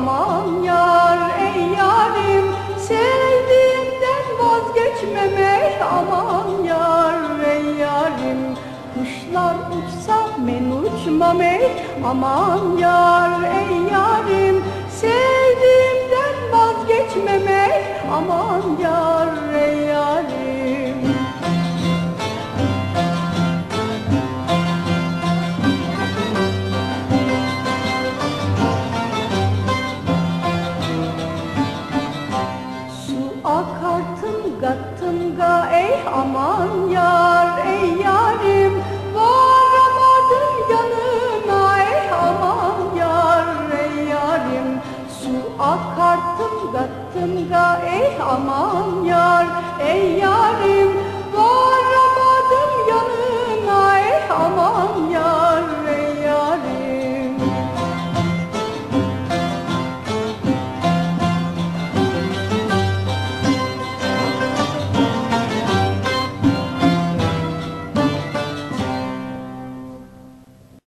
aman yar ey yarim. Sevdiğimden vazgeçmem ey aman yar ey yarim. Kuşlar uçsa men uçmam ey aman yar ey yarim. Sevdiğimden vazgeçmem ey aman yar ey yarim. Su akar tınga tınga ey aman yar ey yarim. Varamadım yanına ey aman yar ey yarim. Su akar tınga tınga ey aman yar ey yarim. Varamadım yanına ey aman